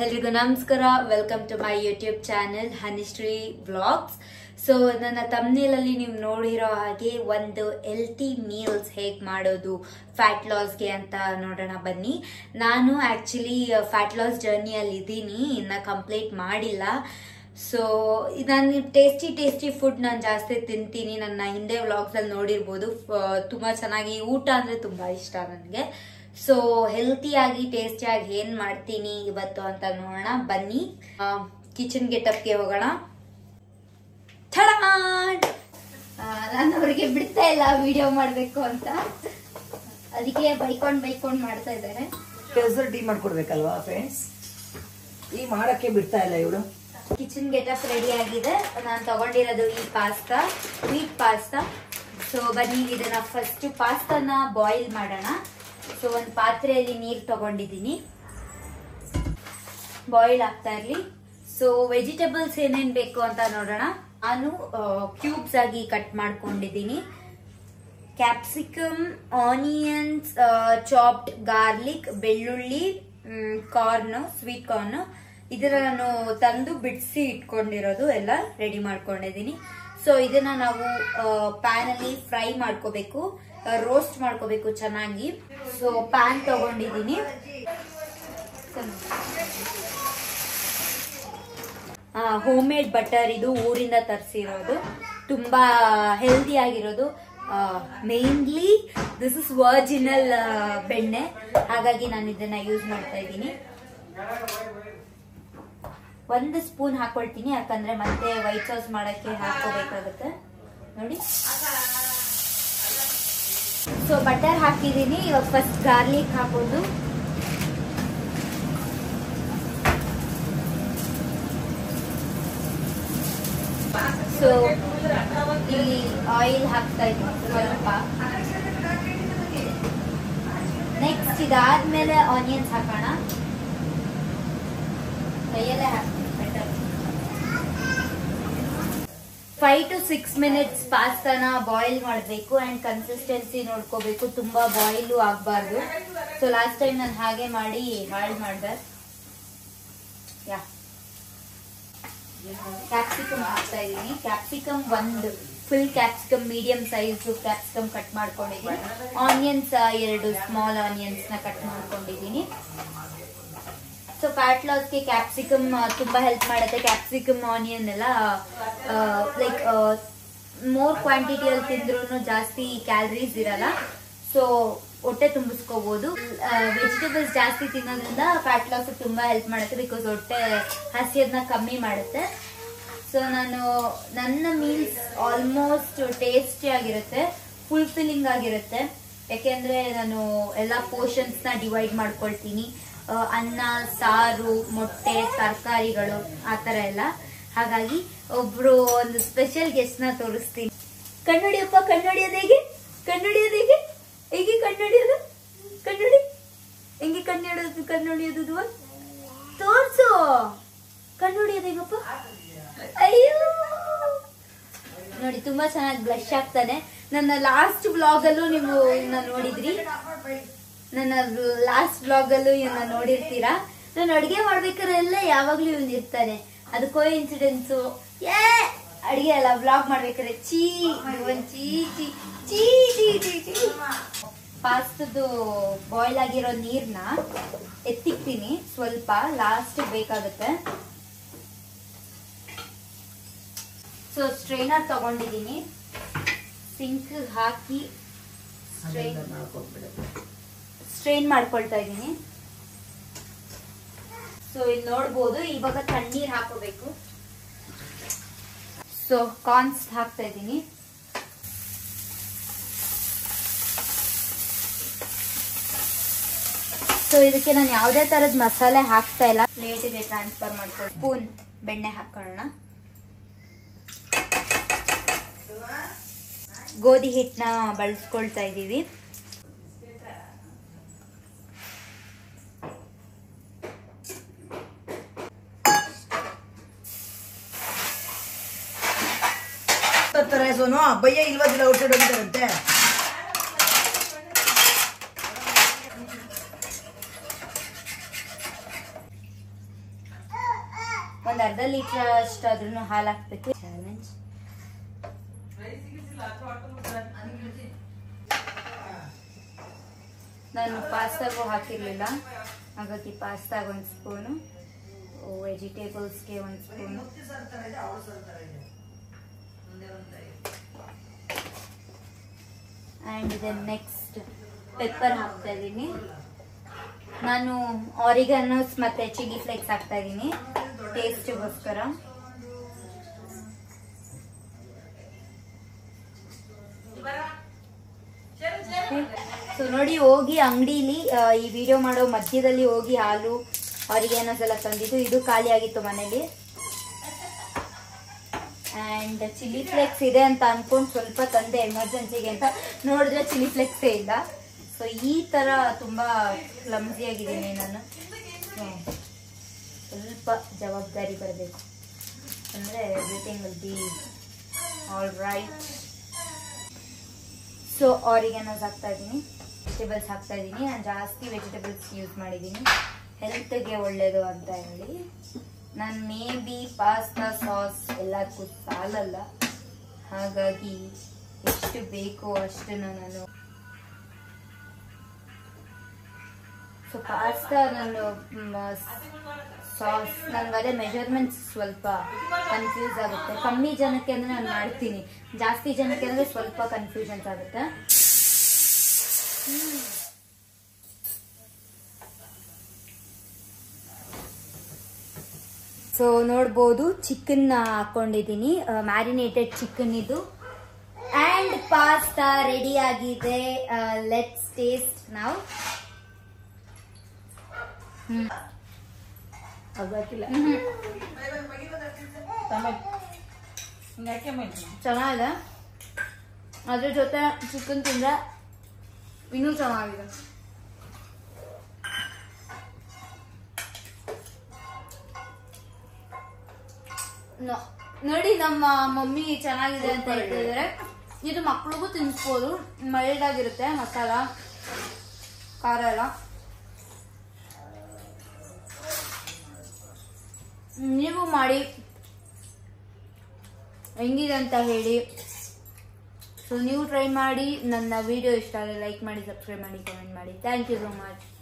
ಎಲ್ರಿಗೂ ನಮಸ್ಕಾರ. Welcome to my YouTube channel Hanishree vlogs. So ನನ್ನ ತಮ್ನೇಲಲ್ಲಿ ನೀವು ನೋಡಿರೋ ಹಾಗೆ ಒಂದು ಹೆಲ್ತಿ ಮೀಲ್ಸ್ ಹೇಗೆ ಮಾಡೋದು ಫ್ಯಾಟ್ ಲಾಸ್ಗೆ ಅಂತ ನೋಡೋಣ ಬನ್ನಿ. ನಾನು ಆ್ಯಕ್ಚುಲಿ ಫ್ಯಾಟ್ ಲಾಸ್ ಜರ್ನಿಯಲ್ಲಿ ಇದ್ದೀನಿ, ಇನ್ನು ಕಂಪ್ಲೀಟ್ ಮಾಡಿಲ್ಲ. ಸೊ ನಾನು ಟೇಸ್ಟಿ ಫುಡ್ ನಾನು ಜಾಸ್ತಿ ತಿಂತೀನಿ. ನನ್ನ ಹಿಂದೆ ವ್ಲಾಗ್ಸಲ್ಲಿ ನೋಡಿರ್ಬೋದು, ತುಂಬ ಚೆನ್ನಾಗಿ ಊಟ ಅಂದರೆ ತುಂಬ ಇಷ್ಟ ನನಗೆ. ಸೊ ಹೆಲ್ತಿಯಾಗಿ ಟೇಸ್ಟಿಯಾಗಿ ಏನು ಮಾಡ್ತೀನಿ ಇವತ್ತು ಅಂತ ನೋಡೋಣ ಬನ್ನಿ. ಕಿಚನ್ ಗೆಟಪ್ಗೆ ಹೋಗೋಣ. ನಾನು ಅವ್ರಿಗೆ ಬಿಡ್ತಾ ಇಲ್ಲ ವಿಡಿಯೋ ಮಾಡಬೇಕು ಅಂತ, ಅದಕ್ಕೆ ಬೈಕೊಂಡ್ ಮಾಡ್ತಾ ಇದ್ದಾರೆ. ಕೆಲಸ ಟೀ ಮಾಡ್ಕೊಡ್ಬೇಕಲ್ವಾ ಫ್ರೆಂಡ್ಸ್, ಈ ಮಾಡಕ್ಕೆ ಬಿಡ್ತಾ ಇಲ್ಲ ಇವಳು. ಕಿಚನ್ ಗೆಟಪ್ ರೆಡಿ ಆಗಿದೆ. ನಾನು ತಗೊಂಡಿರೋದು ಈ ಪಾಸ್ತಾ, ವೀಟ್ ಪಾಸ್ತಾ. ಸೊ ಬನ್ನಿ ಇದನ್ನ ಫಸ್ಟ್ ಪಾಸ್ತಾನ ಬಾಯ್ಲ್ ಮಾಡೋಣ. ಸೊ ಒಂದು ಪಾತ್ರೆಯಲ್ಲಿ ನೀರು ತಗೊಂಡಿದ್ದೀನಿ, ಬಾಯ್ಲ್ ಆಗ್ತಾ ಇರಲಿ. ಸೊ ವೆಜಿಟೇಬಲ್ಸ್ ಏನೇನು ಬೇಕು ಅಂತ ನೋಡೋಣ. ನಾನು ಕ್ಯೂಬ್ಸ್ ಆಗಿ ಕಟ್ ಮಾಡ್ಕೊಂಡಿದ್ದೀನಿ. ಕ್ಯಾಪ್ಸಿಕಮ್, ಆನಿಯನ್ಸ್, ಚಾಪ್ಡ್ ಗಾರ್ಲಿಕ್, ಬೆಳ್ಳುಳ್ಳಿ, ಕಾರ್ನ್, ಸ್ವೀಟ್ ಕಾರ್ನ್, ಇದರ ನಾನು ತಂದು ಬಿಡಿಸಿ ಇಟ್ಕೊಂಡಿರೋದು ಎಲ್ಲ ರೆಡಿ ಮಾಡ್ಕೊಂಡಿದ್ದೀನಿ. ಸೊ ಇದನ್ನ ನಾವು ಪ್ಯಾನ್ ಅಲ್ಲಿ ಫ್ರೈ ಮಾಡ್ಕೋಬೇಕು, ರೋಸ್ಟ್ ಮಾಡ್ಕೋಬೇಕು ಚೆನ್ನಾಗಿ. ಸೊ ಪ್ಯಾನ್ ತಗೊಂಡಿದ್ದೀನಿ. ಹೋಮ್ ಮೇಡ್ ಬಟರ್, ಇದು ಊರಿಂದ ತರಿಸಿರೋದು, ತುಂಬಾ ಹೆಲ್ದಿ ಆಗಿರೋದು. ಮೇನ್ಲಿ ದಿಸ್ ಇಸ್ ವರ್ಜಿನಲ್ ಬೆಣ್ಣೆ, ಹಾಗಾಗಿ ನಾನು ಇದನ್ನ ಯೂಸ್ ಮಾಡ್ತಾ ಇದ್ದೀನಿ. 1 ಸ್ಪೂನ್ ಹಾಕೊಳ್ತೀನಿ, ಯಾಕಂದ್ರೆ ಮತ್ತೆ ವೈಟ್ ಸಾಸ್ ಮಾಡಕ್ಕೆ ಹಾಕೋಬೇಕಾಗುತ್ತೆ ನೋಡಿ. ಸೊ ಬಟರ್ ಹಾಕಿದೀನಿ. ಇವಾಗ ಫಸ್ಟ್ ಗಾರ್ಲಿಕ್ ಹಾಕೋದು. ಸೊ ಇಲ್ಲಿ ಆಯಿಲ್ ಹಾಕ್ತಾ ಇದ್ದೀನಿ ಸ್ವಲ್ಪ. ನೆಕ್ಸ್ಟ್ ಇದಾದ್ಮೇಲೆ ಆನಿಯನ್ಸ್ ಹಾಕೋಣ. ಕೈಯಲ್ಲೇ ಹಾಕ್ತೀನಿ. 5 to 6 minutes ಪಾಸ್ತಾನ ಬಾಯ್ಲ್ ಮಾಡಬೇಕು ಅಂಡ್ ಕನ್ಸಿಸ್ಟೆನ್ಸಿ ನೋಡ್ಕೋಬೇಕು, ತುಂಬಾ ಬಾಯ್ಲು ಆಗಬಾರ್ದು. ಸೊ ಲಾಸ್ಟ್ ಟೈಮ್ ನಾನು ಹಾಗೆ ಮಾಡಿ ಹಾಳು ಮಾಡಿದೆ. ಕ್ಯಾಪ್ಸಿಕಮ್ ಹಾಕ್ತಾ ಇದ್ದೀನಿ. ಕ್ಯಾಪ್ಸಿಕಮ್ ಒಂದು full capsicum, medium size capsicum cut ಮಾಡ್ಕೊಂಡಿದ್ದೀನಿ. ಆನಿಯನ್ಸ್ 2 ಸ್ಮಾಲ್ ಆನಿಯನ್ಸ್ ನ ಕಟ್ ಮಾಡ್ಕೊಂಡಿದ್ದೀನಿ. ಸೊ ಫ್ಯಾಟ್ ಲಾಸ್ಗೆ ಕ್ಯಾಪ್ಸಿಕಮ್ ತುಂಬಾ ಹೆಲ್ಪ್ ಮಾಡುತ್ತೆ. ಕ್ಯಾಪ್ಸಿಕಮ್, ಆನಿಯನ್ ಎಲ್ಲ ಲೈಕ್ ಮೋರ್ ಕ್ವಾಂಟಿಟಿಯಲ್ಲಿ ತಿಂದ್ರೂ ಜಾಸ್ತಿ ಕ್ಯಾಲರೀಸ್ ಇರಲ್ಲ. ಸೊ ಹೊಟ್ಟೆ ತುಂಬಿಸ್ಕೋಬಹುದು. ವೆಜಿಟೇಬಲ್ಸ್ ಜಾಸ್ತಿ ತಿನ್ನೋದ್ರಿಂದ ಫ್ಯಾಟ್ ಲಾಸ್ ತುಂಬಾ ಹೆಲ್ಪ್ ಮಾಡುತ್ತೆ, ಬಿಕಾಸ್ ಹೊಟ್ಟೆ ಹಸಿಯೋದನ್ನ ಕಮ್ಮಿ ಮಾಡುತ್ತೆ. ಸೊ ನನ್ನ ಮೀಲ್ಸ್ ಆಲ್ಮೋಸ್ಟ್ ಟೇಸ್ಟಿ ಆಗಿರುತ್ತೆ, ಫುಲ್ಫಿಲ್ಲಿಂಗ್ ಆಗಿರುತ್ತೆ. ಯಾಕೆಂದ್ರೆ ನಾನು ಎಲ್ಲಾ ಪೋರ್ಷನ್ಸ್ ನ ಡಿವೈಡ್ ಮಾಡ್ಕೊಳ್ತೀನಿ. ಅನ್ನ, ಸಾರು, ಮೊಟ್ಟೆ, ತರಕಾರಿಗಳು, ಆತರ ಎಲ್ಲ. ಹಾಗಾಗಿ ಒಂದು ಸ್ಪೆಷಲ್ ಗೆಸ್ಟ್ ನ ತೋರಿಸ್ತೀನಿ. ಕಣ್ಣೊಡಿಯಪ್ಪ, ಕಣ್ಣೊಡಿಯೋದು ಹೇಗೆ? ಕಣ್ಣೊಡಿಯೋದು ಹೇಗೆ? ಹೇಗೆ ಕಣ್ಣೊಡಿಯೋದು? ಕಣ್ಣೊಡಿ ಹೆಂಗೆ? ಕಣ್ಣೊಡಿಯೋದು ತೋರ್ಸು. ಕಣ್ಣೊಡಿಯೋದು ಹೇಗಪ್ಪ? ಅಯ್ಯೋ ನೋಡಿ, ತುಂಬಾ ಚೆನ್ನಾಗಿ ಬ್ಲಶ್ ಆಗ್ತಾನೆ. ನನ್ನ ಲಾಸ್ಟ್ ಬ್ಲಾಗ್ ಅಲ್ಲೂ ನೀವು ನೋಡಿದ್ರಿ, ನನ್ನ ಲಾಸ್ಟ್ ಬ್ಲಾಗ್ ಅಲ್ಲೂ ಇವನ್ನ ನೋಡಿರ್ತೀರಾ. ನಾನು ಅಡಿಗೆ ಮಾಡ್ಬೇಕಾರೆಲ್ಲ ಯಾವಾಗ್ಲೂ ಇವನ್ ಇರ್ತಾನೆ. ಅದು ಕೋಇನ್ಸಿಡೆನ್ಸು. ಅಡಿಗೆ ಅಲ್ಲ, ಬ್ಲಾಗ್ ಮಾಡ್ಬೇಕಾದ್ರೆ ಚೀ ಪಾಸ್ತದ್ದು ಬಾಯ್ಲ್ ಆಗಿರೋ ನೀರ್ನ ಎತ್ತಿಕ್ತೀನಿ ಸ್ವಲ್ಪ, ಲಾಸ್ಟ್ ಬೇಕಾಗುತ್ತೆ. ಸೊ ಸ್ಟ್ರೈನರ್ ತಗೊಂಡಿದ್ದೀನಿ, ಸಿಂಕ್ ಹಾಕಿ ಸ್ಟ್ರೈನ್ ಮಾಡ್ಕೊಳ್ತಾ ಇದ್ದೀನಿ. ಸೊ ಇಲ್ಲಿ ನೋಡ್ಬೋದು, ಇವಾಗ ತಣ್ಣೀರ್ ಹಾಕೋಬೇಕು. ಸೊ ಕಾರ್ನ್ಸ್ ಹಾಕ್ತಾ ಇದ್ದೀನಿ. ಸೊ ಇದಕ್ಕೆ ನಾನು ಯಾವುದೇ ತರದ ಮಸಾಲೆ ಹಾಕ್ತಾ ಇಲ್ಲ. ಪ್ಲೇಟಿಗೆ ಟ್ರಾನ್ಸ್ಫರ್ ಮಾಡ್ಕೊಂಡು ಸ್ಪೂನ್ ಬೆಣ್ಣೆ ಹಾಕೊಳ್ಳೋಣ. ಗೋಧಿ ಹಿಟ್ಟನ್ನ ಬಳಸ್ಕೊಳ್ತಾ ಇದ್ದೀವಿ. ಸೋನು ಭಯ್ಯ ಇಲ್ವದಿಲ್ಲ, ಔಟ್ಸೈಡ್ ಹೋಗಿದ್ದಾರಂತೆ. ಒಂದು ಅರ್ಧ ಲೀಟರ್ ಅಷ್ಟಾದ್ರೂ ಹಾಲು ಹಾಕ್ಬೇಕು. ಚಾಲೆಂಜ್. ನಾನು ಪಾಸ್ತಾಗೂ ಹಾಕಿರ್ಲಿಲ್ಲ, ಹಾಗಾಗಿ ಪಾಸ್ತಾಗ 1 ಸ್ಪೂನು, ವೆಜಿಟೇಬಲ್ಸ್ಗೆ 1 spoon, and then next pepper ಹಾಕ್ತಾ ಇದ್ದೀನಿ. ನಾನು ಆರಿಗನೋಸ್ ಮತ್ತೆ ಚಿಲ್ಲಿ ಫ್ಲೇಕ್ಸ್ ಹಾಕ್ತಾ ಇದ್ದೀನಿ ಟೇಸ್ಟ್ಗೋಸ್ಕರ. ಸೊ ನೋಡಿ, ಹೋಗಿ ಅಂಗಡಿಲಿ ಈ ವಿಡಿಯೋ ಮಾಡೋ ಮಧ್ಯದಲ್ಲಿ ಹೋಗಿ ಹಾಲು ಆರಿಗನೋಸ್ ಎಲ್ಲ ತಂದಿದ್ದು, ಇದು ಖಾಲಿ ಆಗಿತ್ತು ಮನೇಲಿ. ಆ್ಯಂಡ್ ಚಿಲ್ಲಿ ಫ್ಲೇಕ್ಸ್ ಇದೆ ಅಂತ ಅನ್ಕೊಂಡು ಸ್ವಲ್ಪ ತಂದೆ ಎಮರ್ಜೆನ್ಸಿಗೆ ಅಂತ, ನೋಡಿದ್ರೆ ಚಿಲ್ಲಿ ಫ್ಲೇಕ್ಸೇ ಇಲ್ಲ. ಸೊ ಈ ತರ ತುಂಬಾ ಕ್ಲಮ್ಸಿ ಆಗಿದ್ದೀನಿ ನಾನು. ಸ್ವಲ್ಪ ಜವಾಬ್ದಾರಿ ಬರಬೇಕು ಅಂದ್ರೆ everything will be all right. So oreganos ಹಾಕ್ತಾ ಇದ್ದೀನಿ, ವೆಜಿಟೇಬಲ್ಸ್ ಹಾಕ್ತಾ ಇದ್ದೀನಿ. ನಾನು ಜಾಸ್ತಿ ವೆಜಿಟೇಬಲ್ಸ್ ಯೂಸ್ ಮಾಡಿದ್ದೀನಿ, ಹೆಲ್ತ್ಗೆ ಒಳ್ಳೇದು ಅಂತ ಹೇಳಿ. ನಾನು ಮೇ ಬಿ ಪಾಸ್ತಾ ಸಾಸ್ ಎಲ್ಲದಕ್ಕೂ ಸಾಲಲ್ಲ, ಹಾಗಾಗಿ ಎಷ್ಟು ಬೇಕೋ ಅಷ್ಟನ್ನು ನಾನು. ಸೊ ಪಾಸ್ತಾ ನಾನು ಸಾಸ್ ನನಗೆ ಅದೇ ಮೆಜರ್ಮೆಂಟ್ಸ್ ಸ್ವಲ್ಪ ಕನ್ಫ್ಯೂಸ್ ಆಗುತ್ತೆ. ಕಮ್ಮಿ ಜನಕ್ಕೆ ಅಂದರೆ ನಾನು ಮಾಡ್ತೀನಿ, ಜಾಸ್ತಿ ಜನಕ್ಕೆ ಅಂದರೆ ಸ್ವಲ್ಪ ಕನ್ಫ್ಯೂಷನ್ಸ್ ಆಗುತ್ತೆ. ಸೊ ನೋಡ್ಬೋದು, ಚಿಕನ್ ಹಾಕೊಂಡಿದ್ದೀನಿ, ಮ್ಯಾರಿನೇಟೆಡ್ ಚಿಕನ್ ಇದು. ಆ್ಯಂಡ್ ಪಾಸ್ತಾ ರೆಡಿ ಆಗಿದೆ. ಲೆಟ್ಸ್ ಟೇಸ್ಟ್ ನಾವು. ಚೆನ್ನಾಗಿದೆ, ಅದ್ರ ಜೊತೆ ಚಿಕನ್ ತಿಂದ್ರೆ ಇನ್ನೂ ಚೆನ್ನಾಗಿದೆ. ನೋಡಿ, ನಮ್ಮ ಮಮ್ಮಿ ಚೆನ್ನಾಗಿದೆ ಅಂತ ಹೇಳ್ತಿದ್ದಾರೆ. ಇದು ಮಕ್ಳಿಗೂ ತಿನ್ಸ್ಬೋದು, ಮೈಲ್ಡ್ ಆಗಿರುತ್ತೆ, ಮಸಾಲ ಖಾರ ಎಲ್ಲ. ನೀವು ಮಾಡಿ ಹೆಂಗಿದೆ ಅಂತ ಹೇಳಿ. ಸೊ ನೀವು ಟ್ರೈ ಮಾಡಿ. ನನ್ನ ವಿಡಿಯೋ ಇಷ್ಟ ಆದರೆ ಲೈಕ್ ಮಾಡಿ, ಸಬ್ಸ್ಕ್ರೈಬ್ ಮಾಡಿ, ಕಮೆಂಟ್ ಮಾಡಿ. Thank you so much.